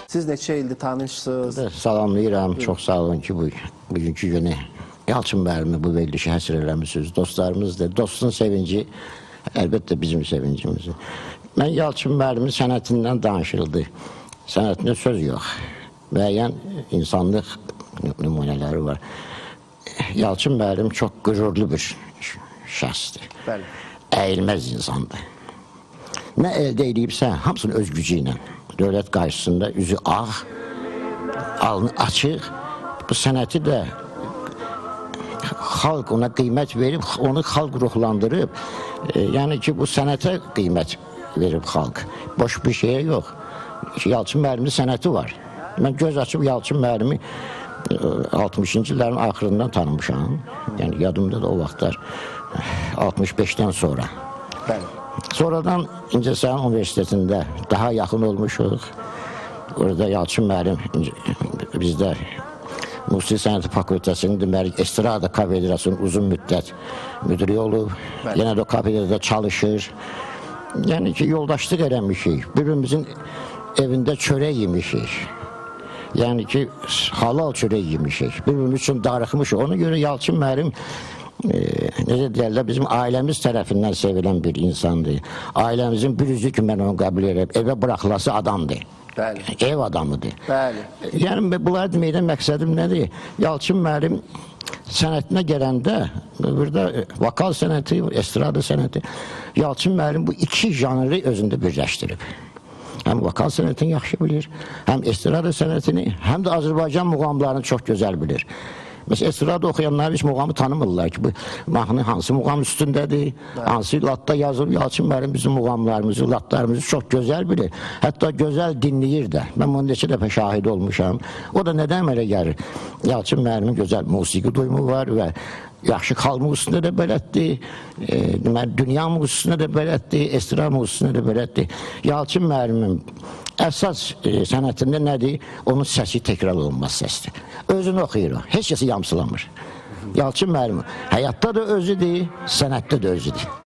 Siz neçə ildir tanışsınız? Salamlayıram. Çox sağ olun ki, bugünkü günü Yalçın müəllimi bu verilişi həsr eləmişsiniz. Dostlarımızdır. Dostun sevinci əlbəttə bizim sevincimizdir. Mən Yalçın müəllimin sənətindən danışıldı. Sənətində söz yox. Müəyyən insanlıq nümunələri var. Yalçın müəllim çox qürurlu bir şəxsdir. Bəli. Əyilməz insandır. Nə əldə edibsə, hamısını öz gücü ilə. Dövlət qarşısında üzü ağ, alnı açıq. Bu sənəti də xalq ona qiymət verib, onu xalq ruhlandırıb. Yəni ki, bu sənətə qiymət verib xalq. Boş bir şeye yox. Yalçın müəllimin sənəti var. Mən göz açıb Yalçın müəllimi 60-cı illərin axırından tanımışam. Yəni yadımda da o vaxtlar 65-dən sonra. Bəli. Sonradan İncəsəran Universitetində daha yaxın olmuşuq. Orada Yalçın müəllim bizdə Musiqi Sənəti Fakültəsinin deməli Estrada Kafedrasının uzun müddət müdiri olub. Yenə də o kafedrada çalışır. Yəni ki, yoldaşlıq eləmişik. Birimizin evində çörək yemişik. Yəni ki, halal çörək yemişik. Birbirimiz üçün darıxmışıq. Ona görə Yalçın müəllim necə deyərlər, bizim ailəmiz tərəfindən sevilən bir insandır. Ailəmizin bir üzü ki, mən onu qəbul edib, evə bıraxılası adamdır. Bəli. Ev adamıdır. Bəli. Yəni, bunları deməkdən məqsədim nədir? Yalçın müəllim sənətinə gələndə, burada vokal sənəti, estrada sənəti, Yalçın müəllim bu iki janrı özündə birləşdirib. Həm vokal sənətini yaxşı bilir, həm estrada sənətini, həm də Azərbaycan muğamlarını çox gözəl bilir. Mesela estrada oxuyanlar heç muğamı tanımırlar ki, bu mahnı hansı muğam üstündədir, hansı latda yazılır. Yalçın müəllim bizim muğamlarımızı, latlarımızı çox gözəl bilir. Hətta gözəl dinləyir də. Mən bunu neçə dəfə şahid olmuşam. O da nədən əmələ gəlir? Yalçın müəllimin gözəl musiqi duyumu var və yaxşı xalq musiqisində də bələddir, dünya musiqisində də bələddir, estrada musiqisində də bələddir. Yalçın müəllimin əsas sənətində nədir? Onun səsi təkrar olunmaz səsdir. Özünü oxuyur o, heç kəsi yamsılamır. Yalçın müəllim həyatda da özüdür, sənətdə də özüdür.